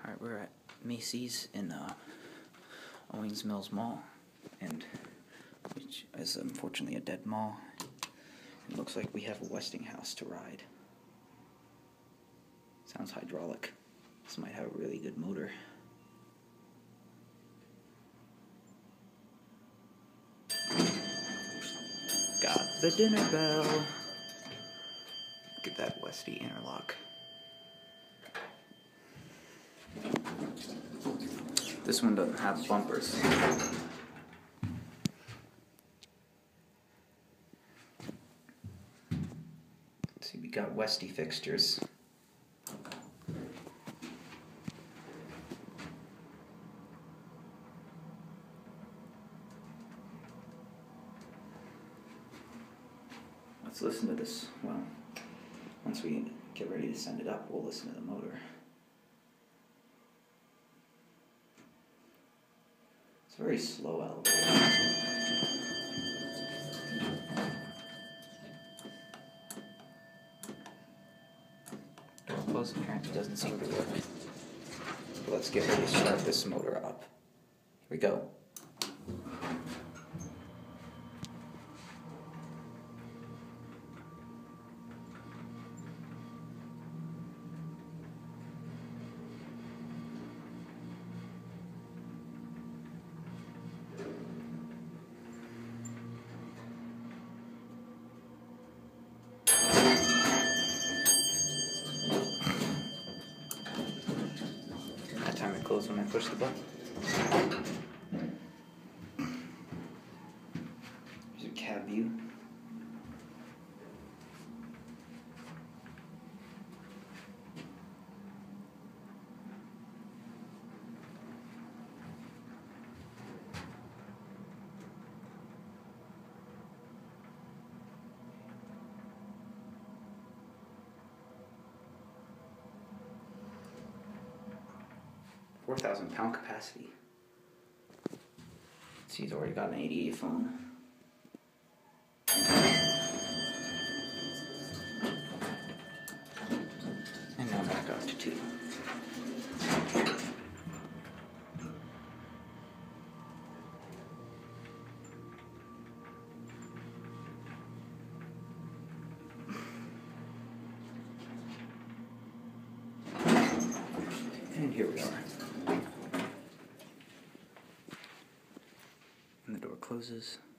Alright, we're at Macy's in Owings Mills Mall, and which is unfortunately a dead mall. It looks like we have a Westinghouse to ride. Sounds hydraulic. This might have a really good motor. Got the dinner bell. Look at that Westy interlock. This one doesn't have bumpers. Let's see, we got Westy fixtures. Let's listen to this. Well, once we get ready to send it up, we'll listen to the motor. It's a very slow elevator. Door closed apparently doesn't seem to work. But let's get ready to start this motor up. Here we go. Time it closed when I push the button. Here's a cab view. £4,000 capacity. See, he's already got an 88 phone. And now back up to 2. And here we are. And the door closes.